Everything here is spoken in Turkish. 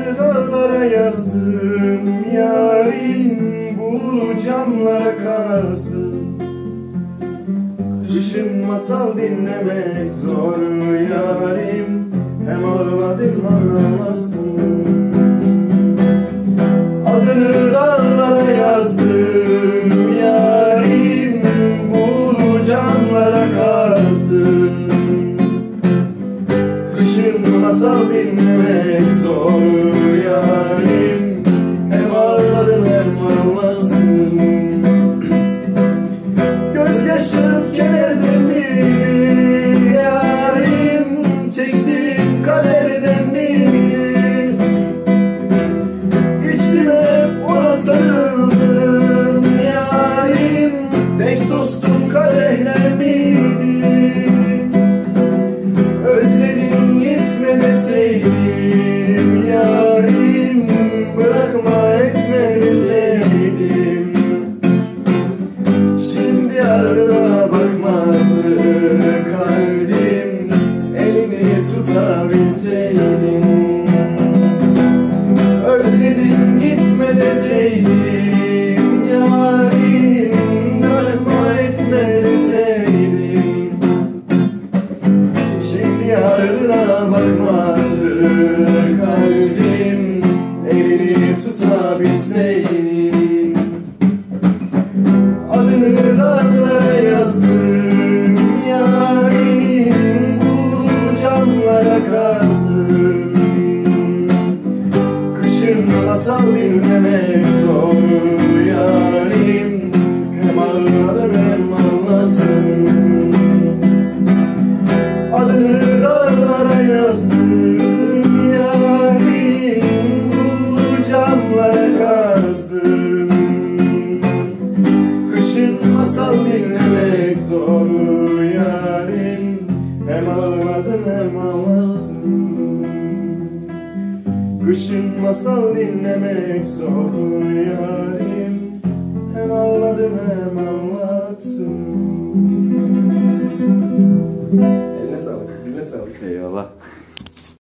Adını dağlara yazdım yarim, buğulu camlara kazdım. Kışın masal dinlemek zor yarim, hem ağladım ağlamasın. Adını dağlara yazdım yarim, buğulu camlara kazdım. Kışın masal dinlemek zor yarim, hem ağladım hem ağlasın. Gözyaşım kederden mi yarim, çektiğim kaderden mi? İçtim hep ona sarıldım yarim, tek dostum kadehler miydi? Özledim gitme deseydim yarim, bırakma etme deseydim. Şimdi ardına bakmazdı kalbim, elini tutabilseydim. Özledim gitme deseydim yarim, bırakma etme deseydim. Şimdi ardına bakmazdı kalbim, elini tutabilseydim. Adını dağlara yazdım yarim, buğulu camlara kazdım. Kışın masal dinlemek zor yarim, hem ağladım hem ağlasın. Adını dağlara yazdım yarim, buğulu camlara kazdım. Kışın masal dinlemek zor yarim, hem ağladım hem ağlasın. Kışın masal dinlemek zor yarim.